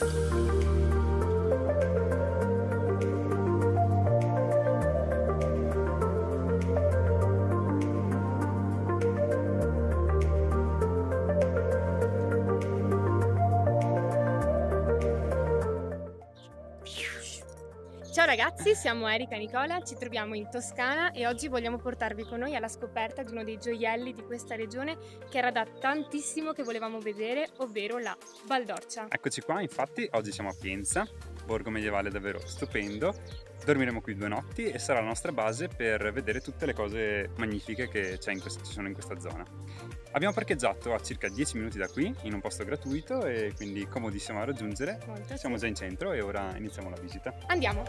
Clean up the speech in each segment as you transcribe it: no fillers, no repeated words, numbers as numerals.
Ciao ragazzi, siamo Erika e Nicola, ci troviamo in Toscana e oggi vogliamo portarvi con noi alla scoperta di uno dei gioielli di questa regione che era da tantissimo che volevamo vedere, ovvero la Val d'Orcia. Eccoci qua, infatti oggi siamo a Pienza, borgo medievale davvero stupendo. Dormiremo qui 2 notti e sarà la nostra base per vedere tutte le cose magnifiche che ci sono in questa zona. Abbiamo parcheggiato a circa 10 minuti da qui, in un posto gratuito e quindi comodissimo da raggiungere. Molto, Siamo sì. già in centro e ora iniziamo la visita. Andiamo!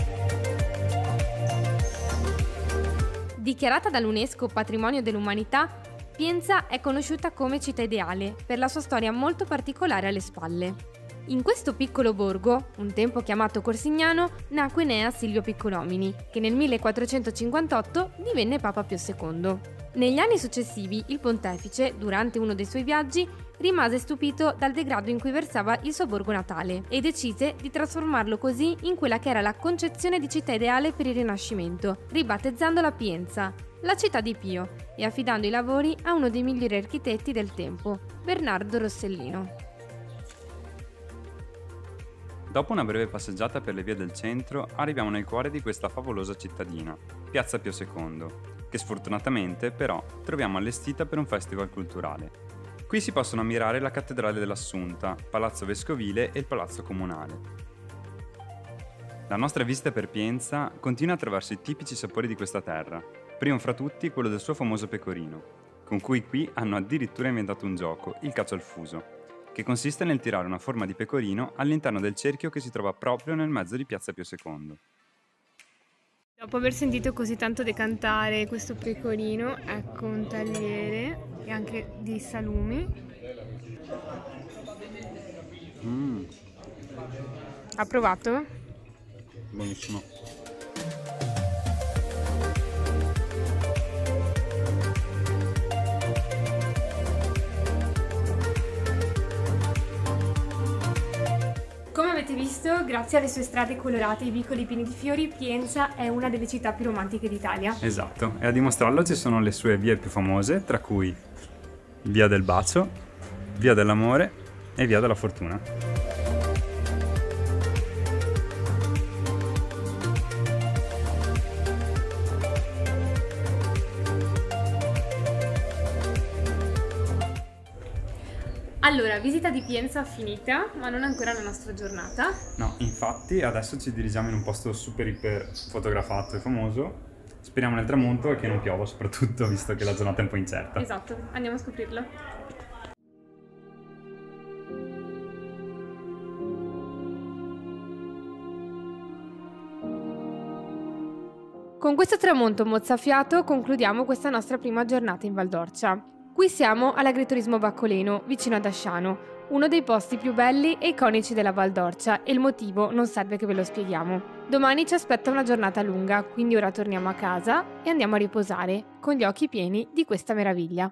Dichiarata dall'UNESCO Patrimonio dell'Umanità, Pienza è conosciuta come città ideale per la sua storia molto particolare alle spalle. In questo piccolo borgo, un tempo chiamato Corsignano, nacque Nea Silvio Piccolomini, che nel 1458 divenne Papa Pio II. Negli anni successivi, il pontefice, durante uno dei suoi viaggi, rimase stupito dal degrado in cui versava il suo borgo natale e decise di trasformarlo così in quella che era la concezione di città ideale per il Rinascimento, ribattezzandola Pienza, la città di Pio, e affidando i lavori a uno dei migliori architetti del tempo, Bernardo Rossellino. Dopo una breve passeggiata per le vie del centro, arriviamo nel cuore di questa favolosa cittadina, Piazza Pio II, che sfortunatamente però troviamo allestita per un festival culturale. Qui si possono ammirare la Cattedrale dell'Assunta, Palazzo Vescovile e il Palazzo Comunale. La nostra visita per Pienza continua attraverso i tipici sapori di questa terra, primo fra tutti quello del suo famoso pecorino, con cui qui hanno addirittura inventato un gioco, il calcio al fuso, che consiste nel tirare una forma di pecorino all'interno del cerchio che si trova proprio nel mezzo di Piazza Pio II. Dopo aver sentito così tanto decantare questo pecorino, ecco un tagliere e anche di salumi. Ha provato? Buonissimo. Come avete visto, grazie alle sue strade colorate e i vicoli pieni di fiori, Pienza è una delle città più romantiche d'Italia. Esatto, e a dimostrarlo ci sono le sue vie più famose, tra cui Via del Bacio, Via dell'Amore e Via della Fortuna. Allora, visita di Pienza finita, ma non ancora la nostra giornata. No, infatti adesso ci dirigiamo in un posto super iper fotografato e famoso. Speriamo nel tramonto e che non piova soprattutto, visto che la giornata è un po' incerta. Esatto, andiamo a scoprirlo. Con questo tramonto mozzafiato concludiamo questa nostra prima giornata in Val d'Orcia. Qui siamo all'Agriturismo Baccoleno, vicino ad Asciano, uno dei posti più belli e iconici della Val d'Orcia, e il motivo non serve che ve lo spieghiamo. Domani ci aspetta una giornata lunga, quindi ora torniamo a casa e andiamo a riposare, con gli occhi pieni di questa meraviglia.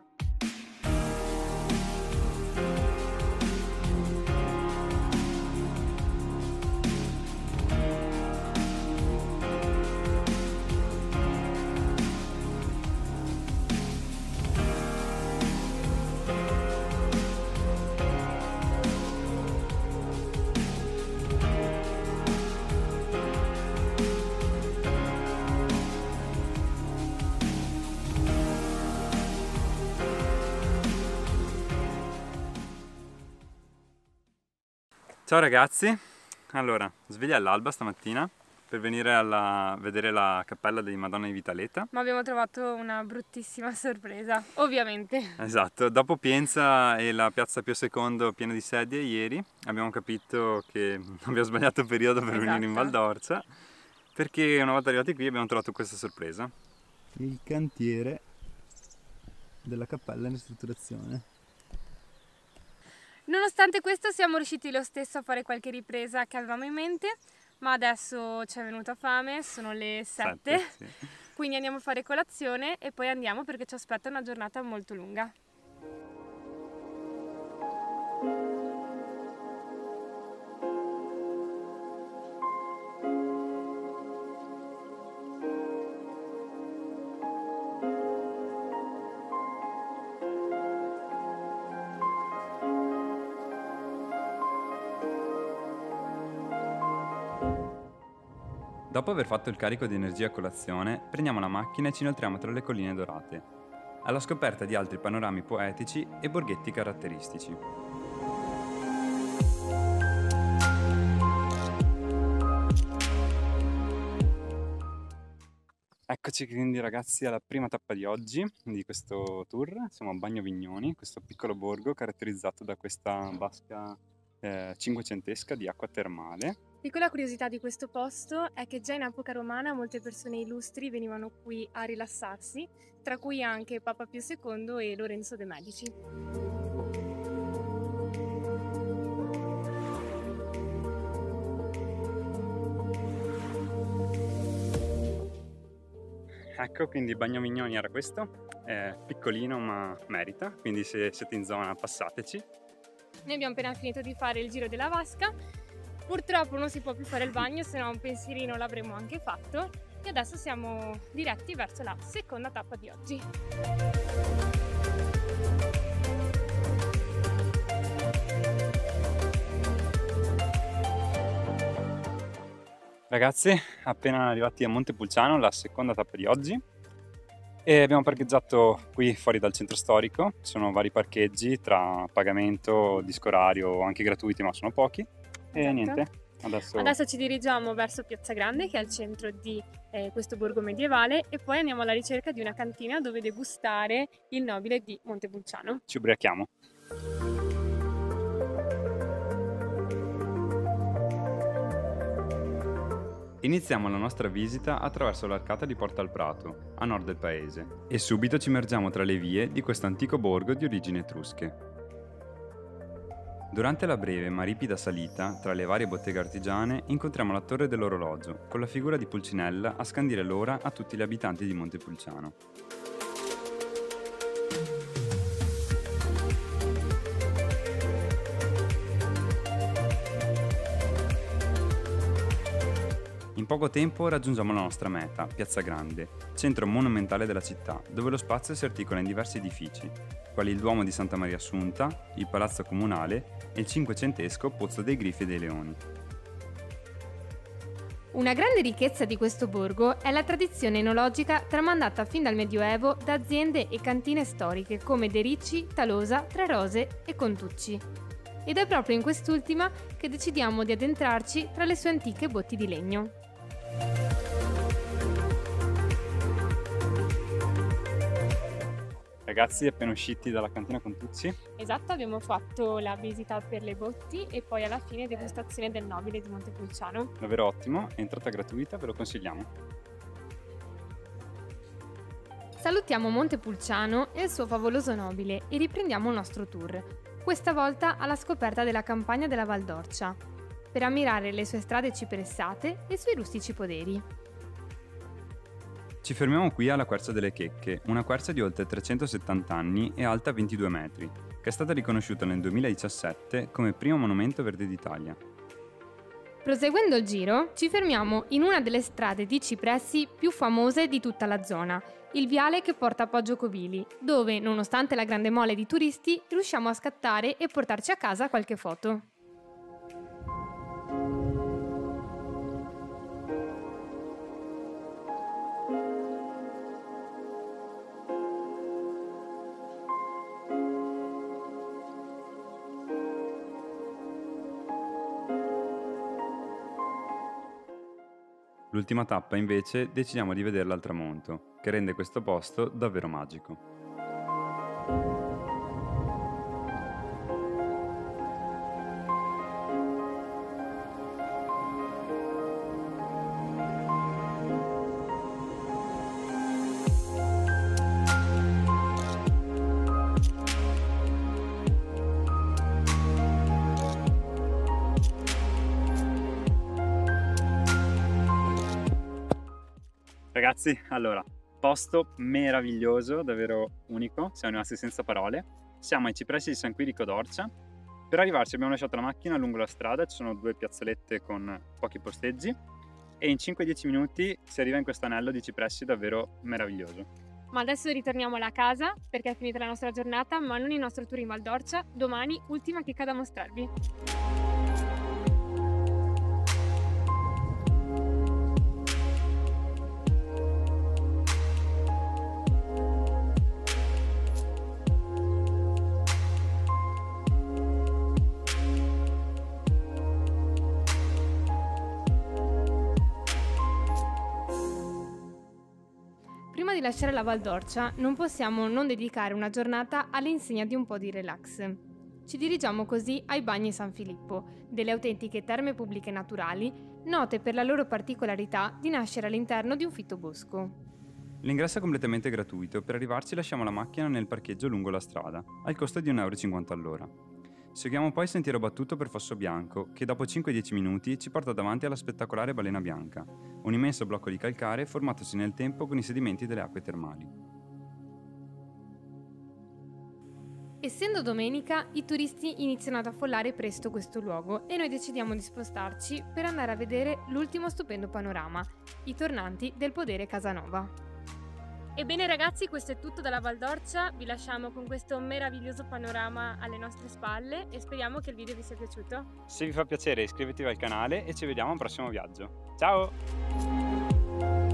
Ciao ragazzi, allora sveglia all'alba stamattina per venire a vedere la cappella di Madonna di Vitaleta. Ma abbiamo trovato una bruttissima sorpresa, ovviamente. Esatto, dopo Pienza e la piazza Pio II piena di sedie ieri abbiamo capito che abbiamo sbagliato periodo per venire in Val d'Orcia, perché una volta arrivati qui abbiamo trovato questa sorpresa. Il cantiere della cappella in ristrutturazione. Nonostante questo siamo riusciti lo stesso a fare qualche ripresa che avevamo in mente, ma adesso ci è venuta fame, sono le 7, Sì. quindi andiamo a fare colazione e poi andiamo perché ci aspetta una giornata molto lunga. Dopo aver fatto il carico di energia a colazione, prendiamo la macchina e ci inoltriamo tra le colline dorate, alla scoperta di altri panorami poetici e borghetti caratteristici. Eccoci quindi ragazzi alla prima tappa di oggi di questo tour. Siamo a Bagno Vignoni, questo piccolo borgo caratterizzato da questa vasca cinquecentesca di acqua termale. Piccola curiosità di questo posto è che già in epoca romana molte persone illustri venivano qui a rilassarsi, tra cui anche Papa Pio II e Lorenzo de' Medici. Ecco, quindi Bagno Vignoni era questo, è piccolino ma merita, quindi se siete in zona passateci. Noi abbiamo appena finito di fare il giro della vasca, purtroppo non si può più fare il bagno, se no un pensierino l'avremmo anche fatto e adesso siamo diretti verso la seconda tappa di oggi. Ragazzi, appena arrivati a Montepulciano, la seconda tappa di oggi, e abbiamo parcheggiato qui fuori dal centro storico. Ci sono vari parcheggi tra pagamento, disco orario, anche gratuiti ma sono pochi. E Esatto. niente, Adesso ci dirigiamo verso Piazza Grande, che è il centro di questo borgo medievale, e poi andiamo alla ricerca di una cantina dove degustare il nobile di Montepulciano. ci ubriachiamo. Iniziamo la nostra visita attraverso l'arcata di Porta al Prato, a nord del paese, e subito ci immergiamo tra le vie di questo antico borgo di origini etrusche. Durante la breve ma ripida salita tra le varie botteghe artigiane incontriamo la torre dell'orologio, con la figura di Pulcinella a scandire l'ora a tutti gli abitanti di Montepulciano. In poco tempo raggiungiamo la nostra meta, Piazza Grande, centro monumentale della città, dove lo spazio si articola in diversi edifici, quali il Duomo di Santa Maria Assunta, il Palazzo Comunale e il cinquecentesco Pozzo dei Griffi e dei Leoni. Una grande ricchezza di questo borgo è la tradizione enologica tramandata fin dal Medioevo da aziende e cantine storiche come De Ricci, Talosa, Tre Rose e Contucci. Ed è proprio in quest'ultima che decidiamo di addentrarci tra le sue antiche botti di legno. Ragazzi, appena usciti dalla cantina Contucci, Esatto, abbiamo fatto la visita per le botti e poi alla fine degustazione del nobile di Montepulciano. davvero ottimo, è entrata gratuita, ve lo consigliamo. Salutiamo Montepulciano e il suo favoloso nobile e riprendiamo il nostro tour, questa volta alla scoperta della campagna della Val d'Orcia, per ammirare le sue strade cipressate e i suoi rustici poderi. Ci fermiamo qui alla Quercia delle Checche, una quercia di oltre 370 anni e alta 22 metri, che è stata riconosciuta nel 2017 come primo monumento verde d'Italia. Proseguendo il giro, ci fermiamo in una delle strade di cipressi più famose di tutta la zona, il viale che porta a Poggio Covili, dove, nonostante la grande mole di turisti, riusciamo a scattare e portarci a casa qualche foto. L'ultima tappa invece decidiamo di vederla al tramonto, che rende questo posto davvero magico. Ragazzi, allora, posto meraviglioso, davvero unico, siamo rimasti senza parole. Siamo ai cipressi di San Quirico d'Orcia. Per arrivarci abbiamo lasciato la macchina lungo la strada, ci sono due piazzolette con pochi posteggi e in 5-10 minuti si arriva in questo anello di cipressi davvero meraviglioso. Ma adesso ritorniamo alla casa perché è finita la nostra giornata, ma non il nostro tour in Val d'Orcia. Domani, ultima chicca da mostrarvi. di lasciare la Val d'Orcia non possiamo non dedicare una giornata all'insegna di un po' di relax. Ci dirigiamo così ai Bagni San Filippo, delle autentiche terme pubbliche naturali, note per la loro particolarità di nascere all'interno di un fitto bosco. L'ingresso è completamente gratuito, per arrivarci lasciamo la macchina nel parcheggio lungo la strada, al costo di 1,50 € all'ora. Seguiamo poi il sentiero battuto per Fosso Bianco, che dopo 5-10 minuti ci porta davanti alla spettacolare Balena Bianca, un immenso blocco di calcare formatosi nel tempo con i sedimenti delle acque termali. Essendo domenica, i turisti iniziano ad affollare presto questo luogo e noi decidiamo di spostarci per andare a vedere l'ultimo stupendo panorama, i tornanti del podere Casanova. Ebbene ragazzi, questo è tutto dalla Val d'Orcia, vi lasciamo con questo meraviglioso panorama alle nostre spalle e speriamo che il video vi sia piaciuto. Se vi fa piacere iscrivetevi al canale e ci vediamo al prossimo viaggio. Ciao!